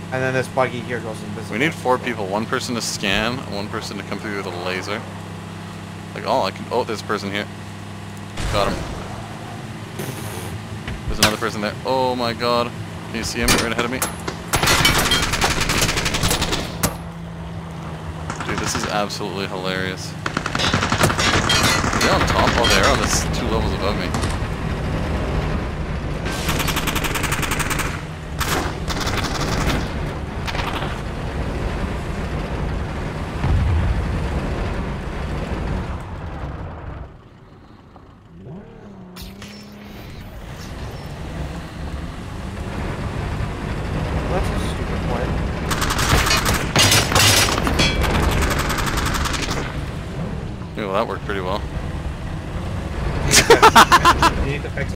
And then this buggy here goes invisible. We need 4 people. 1 person to scan, and 1 person to come through with a laser. Like, oh, I can. Oh, there's a person here. Got him. There's another person there. Oh my god. Can you see him right ahead of me? Dude, this is absolutely hilarious. Are they on top? Oh, they're on this 2 levels above me. That's a stupid play. Yeah, well, that worked pretty well. You need to fix